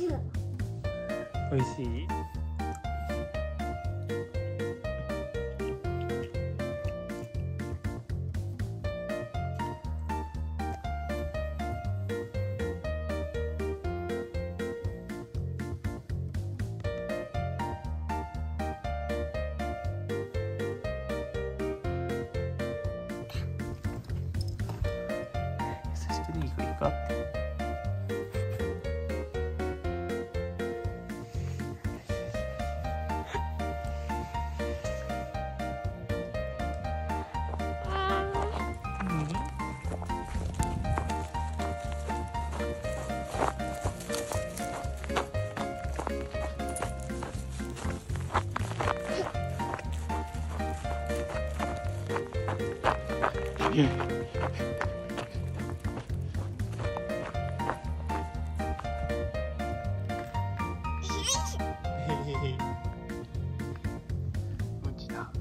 美味しい。優しくでいいかって。うんちだ。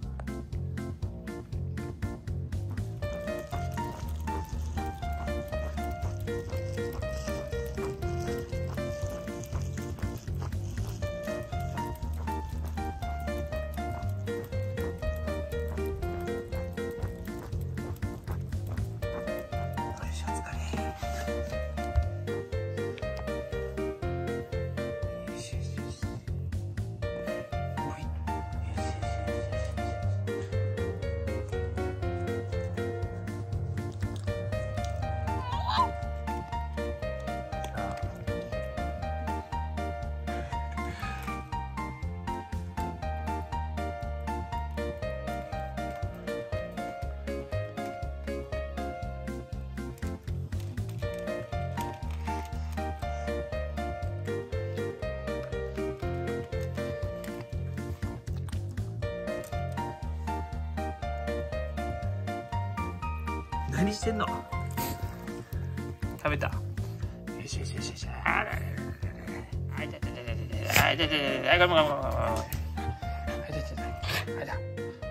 何してんの？食べた。よしよしよしよし。あららららら。あいたたたたた。あいたたたた。あいごめんごめんごめんごめん。あいたたた。あいた。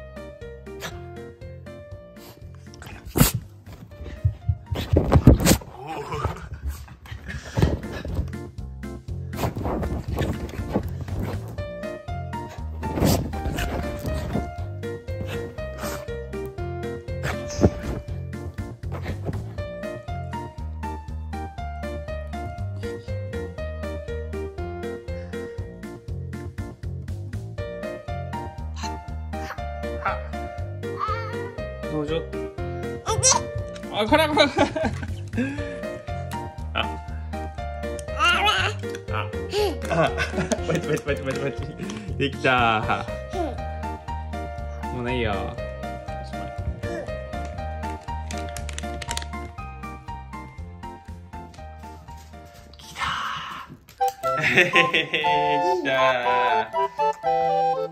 どうぞ。あ、これこれ。パチパチパチパチパチ。できた。もうないよ。きた。きた。